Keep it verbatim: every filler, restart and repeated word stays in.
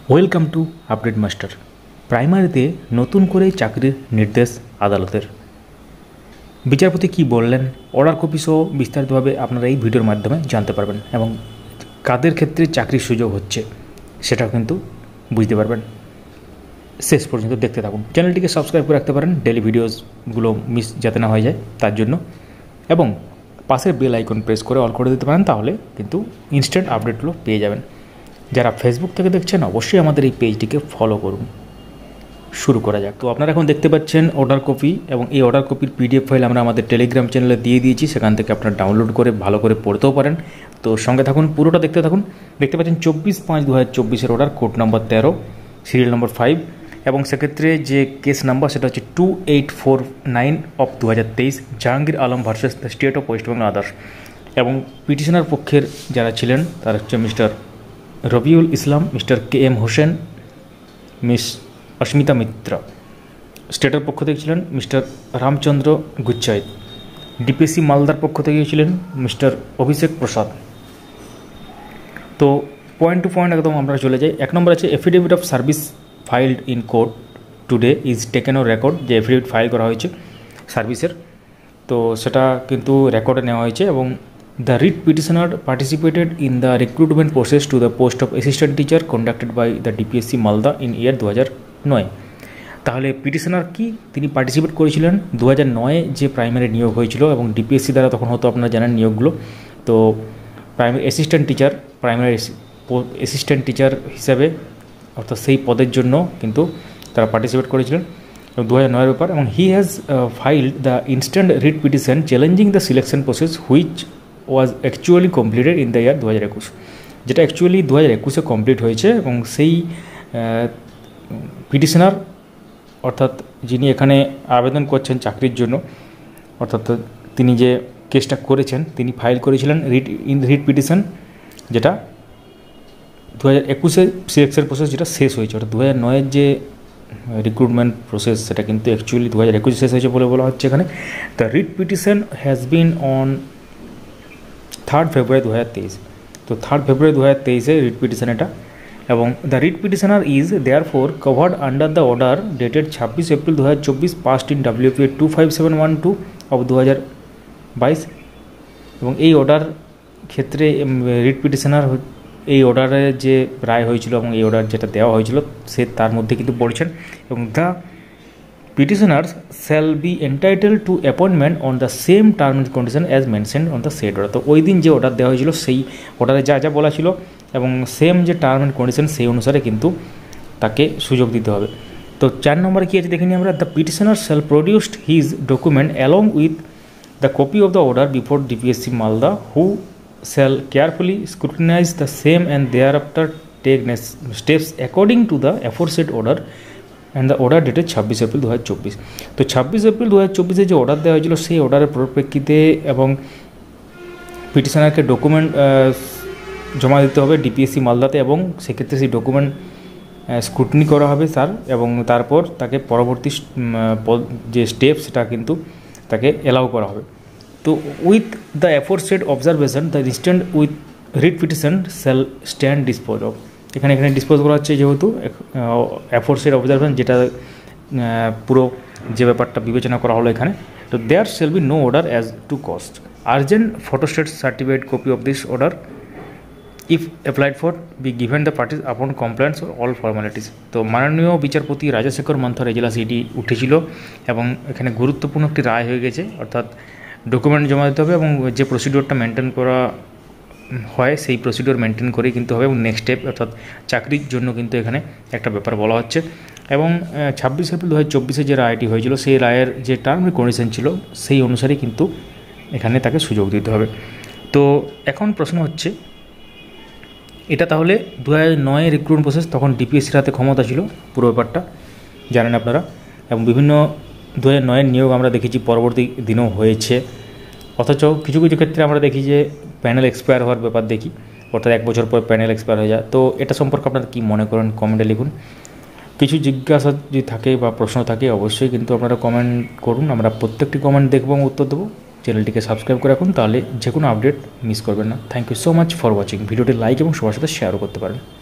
Welcome to update master. প্রাইমারিতে নতুন করে চাকরির নির্দেশ আদালতের। বিচারপতি কি বললেন, অর্ডার কপি সহ বিস্তারিতভাবে আপনারা এই ভিডিওর মাধ্যমে জানতে পারবেন এবং কাদের ক্ষেত্রে চাকরির সুযোগ হচ্ছে সেটাও কিন্তু বুঝতে পারবেন। শেষ পর্যন্ত দেখতে থাকুন। চ্যানেলটিকে সাবস্ক্রাইব করে রাখতে পারেন ডেলি ভিডিওসগুলো মিস যাতে না হয়ে যায় তার জন্য, এবং পাশের বেল আইকন প্রেস করে অল করে দিতে পারেন, তাহলে কিন্তু ইনস্ট্যান্ট আপডেটগুলো পেয়ে যাবেন। যারা ফেসবুক থেকে দেখছেন অবশ্যই আমাদের এই পেজটিকে ফলো করুন। শুরু করা যাক। তো আপনারা এখন দেখতে পাচ্ছেন অর্ডার কপি, এবং এই অর্ডার কপির পিডিএফ ফাইল আমরা আমাদের টেলিগ্রাম চ্যানেলে দিয়ে দিয়েছি। সেখান থেকে আপনারা ডাউনলোড করে ভালো করে পড়তেও পারেন। তো সঙ্গে থাকুন, পুরোটা দেখতে থাকুন। দেখতে পাচ্ছেন চব্বিশ পাঁচ দু হাজার চব্বিশের অর্ডার, কোড নম্বর তেরো, সিরিয়াল নম্বর ফাইভ, এবং সেক্ষেত্রে যে কেস নাম্বার সেটা হচ্ছে two eight four nine of দু হাজার তেইশ, Jahangir Alam versus the State of West Bengal others. এবং পিটিশনার পক্ষের যারা ছিলেন তারা হচ্ছে mister Rabiul Islam, mister K M Hossain, miss Asmita Mitra. স্টেটের পক্ষ থেকে ছিলেন মিস্টার রামচন্দ্র গুচ্ছাই। ডিপিএসসি মালদার পক্ষ থেকে ছিলেন মিস্টার অভিষেক প্রসাদ। তো পয়েন্ট টু পয়েন্ট একদম আমরা চলে যাই। এক নম্বর আছে affidavit of service filed in court today is taken on record. যে এফিডেভিট ফাইল করা হয়েছে সার্ভিসের, তো সেটা কিন্তু রেকর্ডে নেওয়া হয়েছে। এবং The writ petitioner participated in the recruitment process to the post of assistant teacher conducted by the DPSC Malda in year দু হাজার নয়। তাহলে পিটিশনার কি, তিনি পার্টিসিপেট করেছিলেন দু হাজার নয়ে যে প্রাইমারি নিয়োগ হয়েছিল, এবং ডিপিএসসি দ্বারা তখন হতো আপনারা জানেন নিয়োগগুলো। তো primary assistant teacher primary assistant teacher হিসাবে, অর্থাৎ সেই পদের জন্য কিন্তু তারা পার্টিসিপেট করেছিলেন দু হাজার নয়ের ব্যাপার। এবং he has filed the instant writ petition challenging the selection process which was actually completed in the year দু হাজার একুশ, যেটা অ্যাকচুয়ালি দু হাজার একুশে কমপ্লিট হয়েছে। এবং সেই পিটিশনার, অর্থাৎ যিনি এখানে আবেদন করছেন চাকরির জন্য, অর্থাৎ তিনি যে কেসটা করেছেন তিনি ফাইল করেছিলেন রিট ইন রিট পিটিশন, যেটা দু হাজার একুশে সিলেকশন প্রসেস যেটা শেষ হয়েছে। অর্থাৎ দু হাজার নয়ের যে রিক্রুটমেন্ট প্রসেস সেটা কিন্তু অ্যাকচুয়ালি দু হাজার একুশে শেষ হয়েছে বলে বলা হচ্ছে এখানে। The writ petition has been on third February দু হাজার তেইশ। তো থার্ড ফেব্রুয়ারি দু হাজার তেইশে রিট পিটিশন এটা। এবং the writ petitioner is therefore covered under the order dated ছাব্বিশ এপ্রিল দু হাজার চব্বিশ passed in WPA two five seven one two of দু হাজার বাইশ। এবং এই অর্ডার ক্ষেত্রে রিট পিটিশনার এই অর্ডারে যে রায় হয়েছিল এবং এই অর্ডার যেটা দেওয়া হয়েছিল সে তার মধ্যে কিন্তু পড়েছেন। এবং the petitioners shall be entitled to appointment on the same term and condition as mentioned on the said order। তো ওই দিন যে অর্ডার দেওয়া হয়েছিল সেই অর্ডারে যা যা বলা ছিল এবং সেম যে টার্ম অ্যান্ড কন্ডিশন সেই অনুসারে কিন্তু তাকে সুযোগ দিতে হবে। তো চার নম্বরে কী আছে দেখে নিই আমরা। The petitioner shall produced his document along with the copy of the order before DPSC Malda, who shall carefully scrutinise the same and thereafter take steps according to the aforesaid order and the order dated ছাব্বিশ April দু হাজার চব্বিশ। তো ছাব্বিশ April দু হাজার চব্বিশে যে অর্ডার দেওয়া হয়েছিল সেই অর্ডারের পরিপ্রেক্ষিতে এবং পিটিশনারকে ডকুমেন্ট জমা দিতে হবে ডিপিএসসি মালদাতে, এবং সেক্ষেত্রে সেই ডকুমেন্ট স্ক্রুটিনি করা হবে তার, এবং তারপর তাকে পরবর্তী যে স্টেপ সেটা কিন্তু তাকে অ্যালাউ করা হবে। তো with the aforesaid observation the instant with writ petition shall stand dispose of. এখানে এখানে ডিসপোজ করা হচ্ছে যেহেতু অ্যাফোরসেড অবজারভেশন, যেটা পুরো যে ব্যাপারটা বিবেচনা করা হলো এখানে। তো there shall be no order as to cost urgent photostat certificate copy of this order if applied for be given the parties upon compliance all formalities. তো মাননীয় বিচারপতি রাজশেখর মান্থার এজলাসে এটি উঠেছিল এবং এখানে গুরুত্বপূর্ণ একটি রায় হয়ে গেছে। অর্থাৎ ডকুমেন্ট জমা দিতে হবে এবং যে প্রসিডিওরটা মেনটেন করা হয় সেই প্রসিডিওর মেনটেন করেই কিন্তু হবে, এবং নেক্সট স্টেপ অর্থাৎ চাকরির জন্য কিন্তু এখানে একটা ব্যাপার বলা হচ্ছে। এবং ছাব্বিশ এপ্রিল দু হাজার চব্বিশে যে রায়টি হয়েছিল সেই রায়ের যে টার্ম এন্ড কন্ডিশন ছিল সেই অনুসারে কিন্তু এখানে তাকে সুযোগ দিতে হবে। তো এখন প্রশ্ন হচ্ছে, এটা তাহলে দু হাজার নয় রিক্রুটমেন্ট প্রসেস, তখন ডিপিএসসির হাতে ক্ষমতা ছিল পুরো ব্যাপারটা জানেন আপনারা, এবং বিভিন্ন দু হাজার নয়ের নিয়োগ আমরা দেখেছি পরবর্তী দিনেও হয়েছে। অথচ কিছু কিছু ক্ষেত্রে আমরা দেখি যে প্যানেল এক্সপায়ার হওয়ার ব্যাপার দেখি, অর্থাৎ এক বছর পর প্যানেল এক্সপায়ার হয়ে যায়। তো এটা সম্পর্কে আপনারা কী মনে করেন কমেন্টে লিখুন। কিছু জিজ্ঞাসা যদি থাকে বা প্রশ্ন থাকে অবশ্যই কিন্তু আপনারা কমেন্ট করুন, আমরা প্রত্যেকটি কমেন্ট দেখব এবং উত্তর দেবো। চ্যানেলটিকে সাবস্ক্রাইব করে রাখুন, তাহলে যে কোনো আপডেট মিস করবেন না। Thank you so much for watching. ভিডিওটি লাইক এবং সবার সাথে শেয়ারও করতে পারেন।